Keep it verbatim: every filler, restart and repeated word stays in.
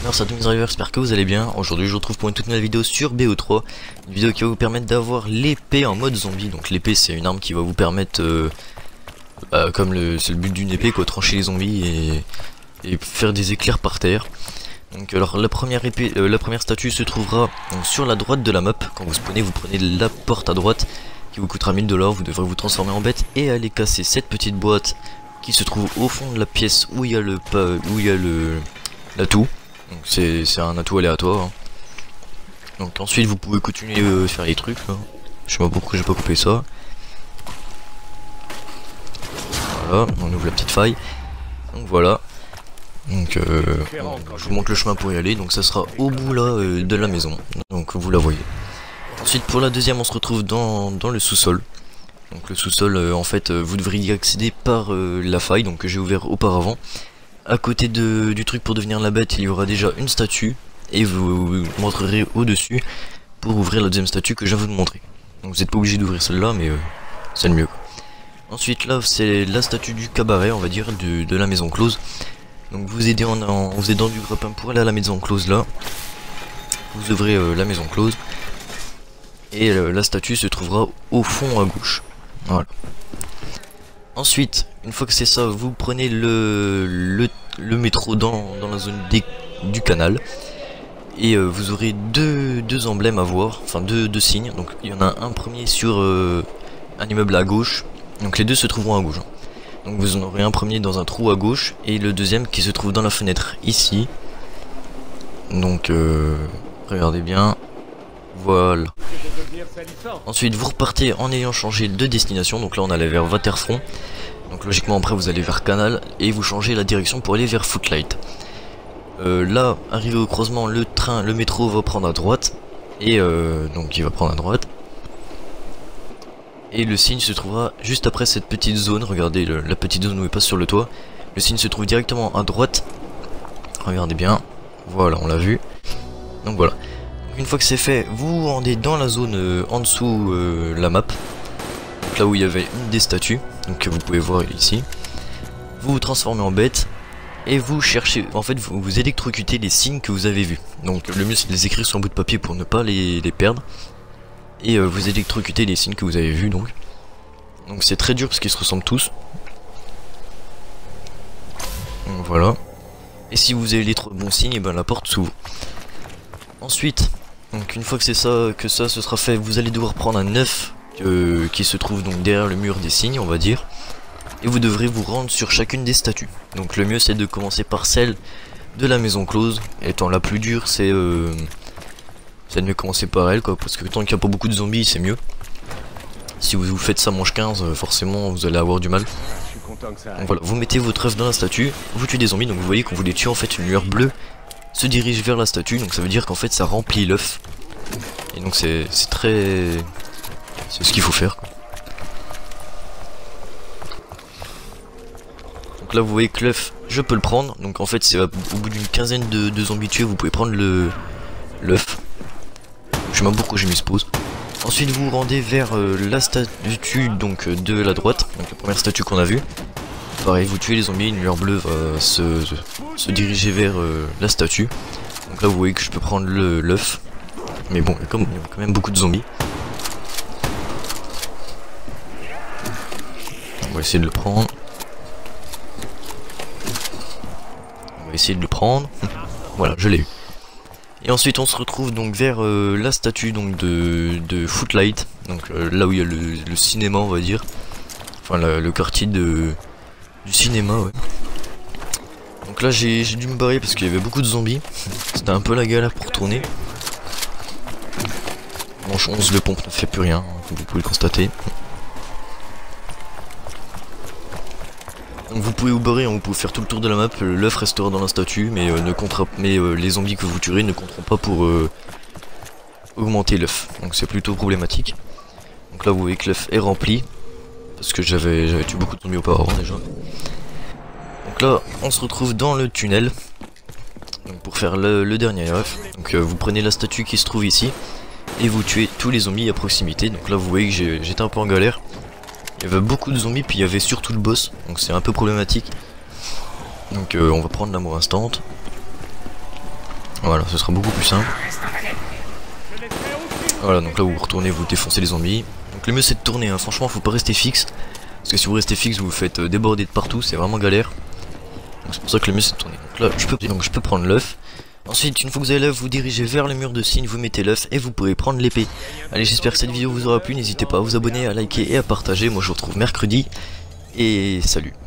Alors salut mes drivers, j'espère que vous allez bien. Aujourd'hui je vous retrouve pour une toute nouvelle vidéo sur B O trois. Une vidéo qui va vous permettre d'avoir l'épée en mode zombie. Donc l'épée c'est une arme qui va vous permettre, euh, bah, comme le, c'est le but d'une épée quoi, trancher les zombies et, et faire des éclairs par terre. Donc alors la première épée, euh, la première statue se trouvera donc, sur la droite de la map. Quand vous spawnez vous prenez la porte à droite qui vous coûtera mille dollars. Vous devrez vous transformer en bête et aller casser cette petite boîte qui se trouve au fond de la pièce où il y a le, où il y a le l'atout. Donc c'est un atout aléatoire hein. Donc ensuite vous pouvez continuer à euh, faire les trucs là. Je sais pas pourquoi j'ai pas coupé ça. Voilà, on ouvre la petite faille. Donc voilà. Donc euh, je vous montre le chemin pour y aller. Donc ça sera au bout là euh, de la maison. Donc vous la voyez. Ensuite pour la deuxième on se retrouve dans, dans le sous-sol. Donc le sous-sol euh, en fait euh, vous devrez y accéder par euh, la faille donc que j'ai ouvert auparavant. À côté de, du truc pour devenir la bête, il y aura déjà une statue et vous, vous montrerez au-dessus pour ouvrir la deuxième statue que je viens de vous montrer. Donc vous n'êtes pas obligé d'ouvrir celle-là, mais euh, c'est le mieux. Quoi. Ensuite là, c'est la statue du cabaret, on va dire, de, de la maison close. Donc vous aidez en, en vous aidant du grappin pour aller à la maison close là. Vous ouvrez euh, la maison close et euh, la statue se trouvera au fond à gauche. Voilà. Ensuite, une fois que c'est ça, vous prenez le, le, le métro dans, dans la zone des, du canal. Et euh, vous aurez deux, deux emblèmes à voir, enfin deux, deux signes. Donc il y en a un premier sur euh, un immeuble à gauche. Donc les deux se trouveront à gauche. Hein. Donc vous en aurez un premier dans un trou à gauche. Et le deuxième qui se trouve dans la fenêtre ici. Donc euh, regardez bien. Voilà. Ensuite vous repartez en ayant changé de destination. Donc là on allait vers Waterfront. Donc logiquement après vous allez vers Canal. Et vous changez la direction pour aller vers Footlight. euh, Là arrivé au croisement, le train, le métro va prendre à droite. Et euh, donc il va prendre à droite. Et le signe se trouvera juste après cette petite zone. Regardez le, la petite zone où il passe sur le toit. Le signe se trouve directement à droite. Regardez bien. Voilà, on l'a vu. Donc voilà. Une fois que c'est fait, vous vous rendez dans la zone euh, en dessous euh, la map. Donc là où il y avait une des statues, donc que vous pouvez voir ici. Vous vous transformez en bête et vous cherchez, en fait vous, vous électrocutez les signes que vous avez vus. Donc le mieux c'est de les écrire sur un bout de papier pour ne pas les, les perdre. Et euh, vous électrocutez les signes que vous avez vus donc. Donc c'est très dur parce qu'ils se ressemblent tous. Donc voilà. Et si vous avez les trois bons signes, et ben la porte s'ouvre. Ensuite, donc une fois que c'est ça, que ça ce sera fait, vous allez devoir prendre un œuf euh, qui se trouve donc derrière le mur des signes, on va dire. Et vous devrez vous rendre sur chacune des statues. Donc le mieux c'est de commencer par celle de la maison close. Étant la plus dure, c'est euh, c'est de mieux commencer par elle quoi, parce que tant qu'il n'y a pas beaucoup de zombies c'est mieux. Si vous vous faites ça manche quinze, forcément vous allez avoir du mal. Donc voilà, vous mettez votre œuf dans la statue, vous tuez des zombies, donc vous voyez qu'on vous les tue en fait, une lueur bleue se dirige vers la statue, donc ça veut dire qu'en fait ça remplit l'œuf. Et donc c'est très... c'est ce qu'il faut faire quoi. Donc là vous voyez que l'œuf, je peux le prendre, donc en fait c'est au bout d'une quinzaine de, de zombies tués, vous pouvez prendre le l'œuf. Je sais même pourquoi j'ai mis ce pause. Ensuite vous vous rendez vers euh, la statue donc de la droite, donc la première statue qu'on a vue. Pareil, vous tuez les zombies, une lueur bleue va se, se, se diriger vers euh, la statue. Donc là vous voyez que je peux prendre l'œuf. Mais bon, il y a quand même beaucoup de zombies. On va essayer de le prendre. On va essayer de le prendre. Voilà, je l'ai eu. Et ensuite on se retrouve donc vers euh, la statue donc de, de Footlight. Donc euh, là où il y a le, le cinéma on va dire. Enfin la, le quartier de... du cinéma ouais. Donc là j'ai dû me barrer parce qu'il y avait beaucoup de zombies. C'était un peu la galère pour tourner. Manche onze, le pompe ne fait plus rien, comme vous pouvez le constater. Donc vous pouvez vous barrer, hein, vous pouvez faire tout le tour de la map, l'œuf restera dans la statue, mais, euh, ne comptera, mais euh, les zombies que vous tuerez ne compteront pas pour euh, augmenter l'œuf. Donc c'est plutôt problématique. Donc là vous voyez que l'œuf est rempli. Parce que j'avais tué beaucoup de zombies auparavant déjà. Donc là on se retrouve dans le tunnel. Donc pour faire le, le dernier œuf. Donc euh, vous prenez la statue qui se trouve ici. Et vous tuez tous les zombies à proximité. Donc là vous voyez que j'étais un peu en galère. Il y avait beaucoup de zombies puis il y avait surtout le boss. Donc c'est un peu problématique. Donc euh, on va prendre la mort instant. Voilà, ce sera beaucoup plus simple. Voilà, donc là vous retournez, vous défoncez les zombies. Donc le mieux c'est de tourner, hein. Franchement faut pas rester fixe. Parce que si vous restez fixe vous vous faites euh, déborder de partout, c'est vraiment galère. Donc c'est pour ça que le mieux c'est de tourner. Donc là je peux, donc, je peux prendre l'œuf. Ensuite, une fois que vous avez l'œuf, vous dirigez vers le mur de signe, vous mettez l'œuf et vous pourrez prendre l'épée. Allez, j'espère que cette vidéo vous aura plu, n'hésitez pas à vous abonner, à liker et à partager. Moi je vous retrouve mercredi et salut.